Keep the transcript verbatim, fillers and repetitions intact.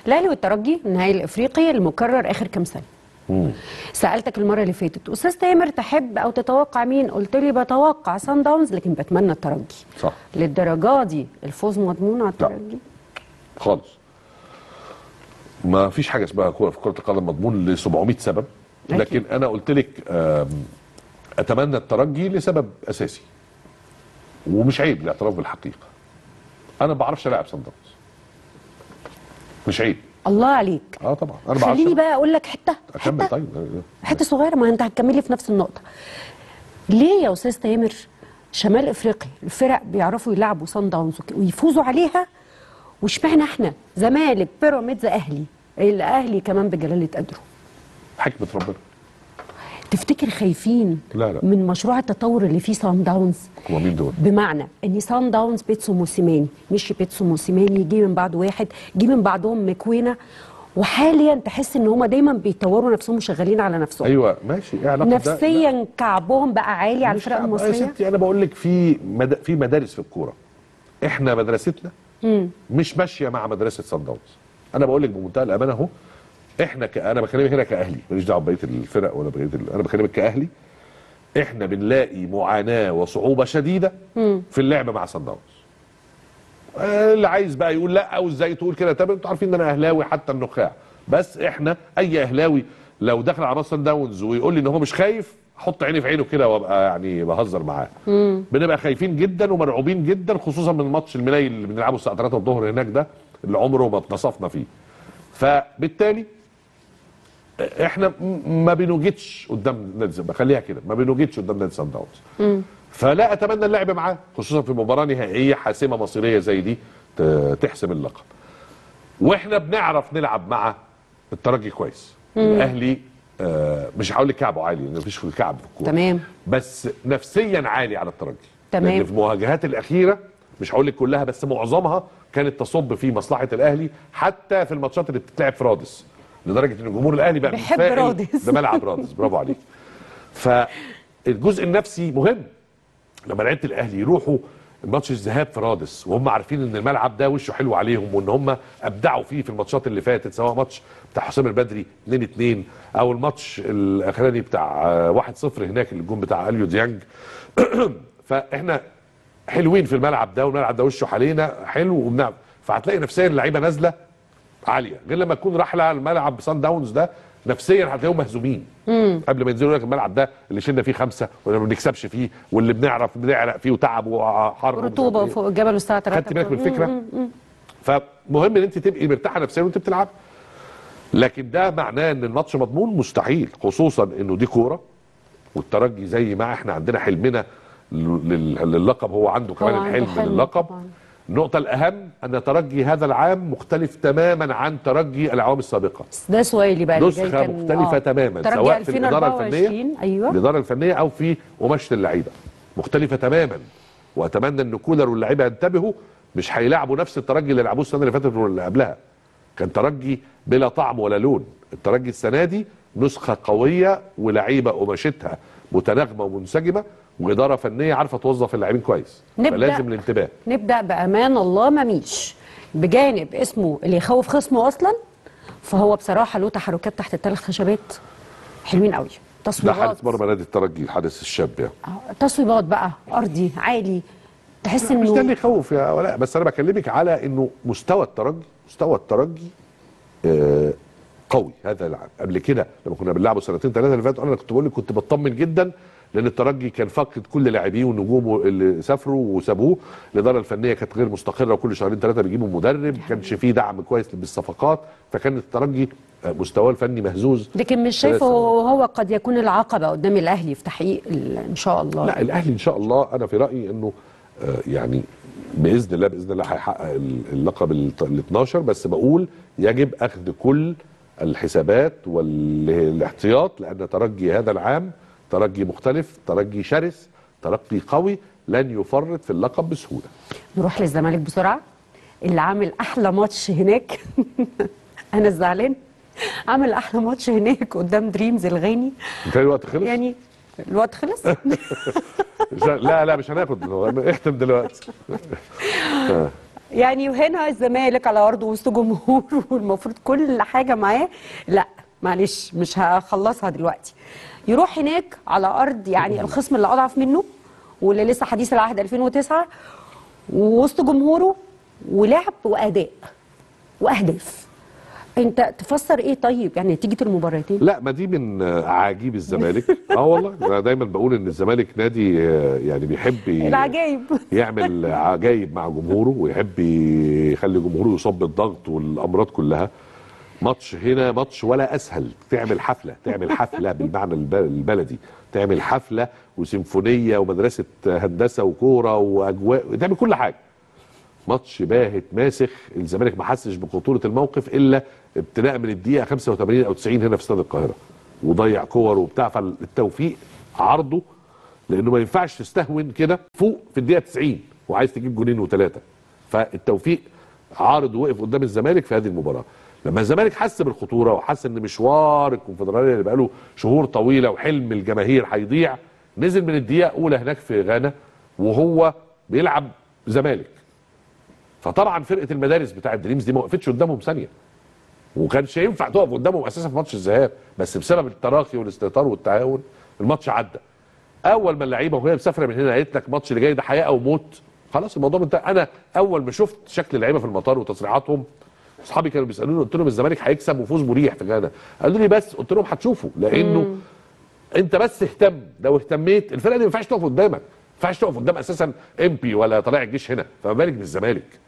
الاهلي والترجي النهائي الافريقي المكرر اخر كام سنه. مم. سالتك المره اللي فاتت استاذ تامر تحب او تتوقع مين؟ قلت لي بتوقع سان داونز لكن بتمنى الترجي. صح. للدرجه دي الفوز مضمون على الترجي؟ خالص. ما فيش حاجه اسمها كوره في كره القدم مضمون ل سبعمائة سبب، لكن أكيد. انا قلت لك اتمنى الترجي لسبب اساسي ومش عيب الاعتراف بالحقيقه. انا ما بعرفش العب سان داونز. مش عيب. الله عليك. اه طبعا انا بعرفش. خليني بقى اقول لك حته اكمل حته طيب حته صغيره، ما انت هتكملي في نفس النقطه. ليه يا استاذ تامر شمال افريقيا الفرق بيعرفوا يلعبوا سان داونز ويفوزوا عليها، واشمعنى احنا زمالك بيراميدز اهلي الاهلي كمان بجلاله قدره؟ حكمه ربنا. تفتكر خايفين لا لا. من مشروع التطور اللي فيه سان داونز؟ هو مين دول؟ بمعنى ان سان داونز بيتسو موسيماني، مش بيتسو موسيماني جه من بعد واحد، جه من بعدهم مكوينه، وحاليا تحس ان هم دايما بيطوروا نفسهم وشغالين على نفسهم. ايوه ماشي. ايه علاقه نفسيا ده؟ كعبهم بقى عالي على الفرق المصريه. يا ستي انا بقول لك في مد... في مدارس في الكوره، احنا مدرستنا مم. مش ماشيه مع مدرسه سان داونز. انا بقول لك بمنتهى الامانه اهو، احنا ك... انا بكلمك هنا كاهلي، ماليش دعوه ببقيه الفرق ولا بقيه ال... انا بكلمك كاهلي. احنا بنلاقي معاناه وصعوبه شديده مم. في اللعب مع سان داونز. اللي عايز بقى يقول لا وازاي تقول كده، طب انتوا عارفين ان انا اهلاوي حتى النخاع، بس احنا اي اهلاوي لو دخل على سان داونز ويقول لي ان هو مش خايف، احط عيني في عينه كده وابقى يعني بهزر معاه. بنبقى خايفين جدا ومرعوبين جدا، خصوصا من الماتش المنيل اللي بنلعبه الساعه ثلاثة الظهر هناك ده اللي عمره ما اتنصفنا فيه. فبالتالي احنا ما بنوجدش قدام نادي، بخليها كده، ما بنوجدش قدام نادي سان داونز. فلا اتمنى اللعب معاه، خصوصا في مباراه نهائيه حاسمه مصيريه زي دي تحسم اللقب. واحنا بنعرف نلعب مع الترجي كويس. الاهلي آه مش هقول لك كعبه عالي لان مفيش كعب في الكوره، تمام، بس نفسيا عالي على الترجي. تمام. لان في المواجهات الاخيره مش هقول لك كلها بس معظمها كانت تصب في مصلحه الاهلي، حتى في الماتشات اللي بتتلعب في رادس، لدرجه ان جمهور الاهلي بقى بيحب رادس بملعب رادس. برافو عليك. فالجزء النفسي مهم. لما لعيبه الاهلي يروحوا ماتش الذهاب في رادس وهم عارفين ان الملعب ده وشه حلو عليهم وان هم ابدعوا فيه في الماتشات اللي فاتت، سواء ماتش بتاع حسام البدري اتنين اتنين او الماتش الاخراني بتاع واحد صفر هناك الجون بتاع اليو ديانج. فاحنا حلوين في الملعب ده والملعب ده وشه علينا حلو وبنعمل، فهتلاقي نفسيا اللعيبه نازله عاليه، غير لما تكون راح على الملعب سان داونز ده نفسيا هتلاقيهم مهزومين. مم. قبل ما ينزلوا لك الملعب ده اللي شلنا فيه خمسه واللي ما بنكسبش فيه واللي بنعرف بنعرق فيه وتعب وحر رطوبه فوق الجبل والساعه ثلاثة. خدت بالك من الفكره؟ مم. مم. فمهم ان انت تبقي مرتاحه نفسيا وانت بتلعب. لكن ده معناه ان الماتش مضمون؟ مستحيل، خصوصا انه دي كوره والترجي زي ما احنا عندنا حلمنا للقب هو عنده كمان هو الحلم عنده للقب طبعا. النقطة الأهم أن ترجي هذا العام مختلف تماما عن ترجي الأعوام السابقة. ده سؤالي بقى. نسخة مختلفة آه. تماما، سواء في الإدارة الفنية أيوة. الإدارة الفنية أو في قماشة اللعيبة مختلفة تماما. وأتمنى أن كولر واللعيبة ينتبهوا، مش هيلاعبوا نفس الترجي اللي لعبوه السنة اللي فاتت واللي قبلها. كان ترجي بلا طعم ولا لون. الترجي السنة دي نسخة قوية ولعيبة قماشتها متناغمة ومنسجمة وإدارة فنية عارفة توظف اللاعبين كويس. فلازم الانتباه. نبدأ بأمان الله مميش، بجانب اسمه اللي يخوف خصمه أصلا، فهو بصراحة له تحركات تحت الثلاث خشبات حلوين قوي. تصويبات، ده حارس مرمى نادي الترجي، الحارس الشاب يعني. تصويبات بقى أرضي عالي، تحس إنه مش ده اللي يخوف يا ولاء، بس أنا بكلمك على إنه مستوى الترجي مستوى الترجي آه قوي هذا العام. قبل كده لما كنا بنلعبه سنتين ثلاثة اللي فاتوا أنا كنت بقول لك كنت بطمن جدا، لان الترجي كان فاقد كل لاعبيه ونجومه اللي سافروا وسابوه. الاداره الفنيه كانت غير مستقره وكل شهرين ثلاثه بيجيبوا مدرب، ما كانش فيه دعم كويس بالصفقات، فكان الترجي مستواه الفني مهزوز. لكن مش شايفه هو قد يكون العقبه قدام الاهلي في تحقيق ان شاء الله؟ لا الاهلي ان شاء الله انا في رايي انه يعني باذن الله باذن الله هيحقق اللقب ال اتناشر، بس بقول يجب اخذ كل الحسابات والاحتياط، لان ترجي هذا العام ترجي مختلف، ترجي شرس، ترجي قوي، لن يفرط في اللقب بسهوله. نروح للزمالك بسرعه اللي عامل احلى ماتش هناك. انا الزعلان عامل احلى ماتش هناك قدام دريمز الغاني. انت الوقت خلص؟ يعني الوقت خلص؟ لا لا مش هناخد، اختم دلوقتي. يعني هنا الزمالك على ارضه وسط جمهور والمفروض كل حاجه معاه، لا معلش مش هخلصها دلوقتي. يروح هناك على ارض يعني الخصم اللي اضعف منه واللي لسه حديث العهد ألفين وتسعة ووسط جمهوره ولعب واداء واهداف. انت تفسر ايه طيب يعني نتيجه المباراتين؟ لا ما دي من عجيب الزمالك. اه والله انا دايما بقول ان الزمالك نادي يعني بيحب العجايب يعمل عجايب مع جمهوره، ويحب يخلي جمهوره يصاب بالضغط والامراض كلها. ماتش هنا ماتش ولا اسهل، تعمل حفله تعمل حفله بالمعنى البلدي، تعمل حفله وسيمفونيه ومدرسه هندسه وكوره واجواء، تعمل كل حاجه. ماتش باهت ماسخ، الزمالك ما حسش بخطوره الموقف الا ابتداء من الدقيقه خمسة وثمانين او تسعين هنا في استاد القاهره، وضيع كور وبتاع. فالتوفيق عرضه، لانه ما ينفعش تستهون كده فوق في الدقيقه تسعين وعايز تجيب جونين وثلاثه. فالتوفيق عارض ووقف قدام الزمالك في هذه المباراه. لما الزمالك حس بالخطوره وحس ان مشوار الكونفدراليه اللي بقاله شهور طويله وحلم الجماهير هيضيع، نزل من الدقيقه الاولى هناك في غانا وهو بيلعب زمالك. فطبعا فرقه المدارس بتاع دريمز دي ما وقفتش قدامهم ثانيه، وكانش ينفع تقف قدامهم اساسا في ماتش الذهاب، بس بسبب التراخي والاستهتار والتعاون الماتش عدى. اول ما اللعيبه وهي مسافره من هنا قالت لك الماتش اللي جاي ده حياه او موت، خلاص الموضوع انتهى. انا اول ما شفت شكل اللعيبه في المطار وتصريحاتهم، اصحابي كانوا بيسالوني قلت لهم الزمالك هيكسب وفوز مريح في غانا، قالوا لي بس، قلت لهم هتشوفوا، لانه مم. انت بس اهتم، لو اهتميت الفرقه دي ما ينفعش تقف قدامك، ما ينفعش تقف قدام اساسا امبي ولا طلائع الجيش هنا، فما بالك بالزمالك.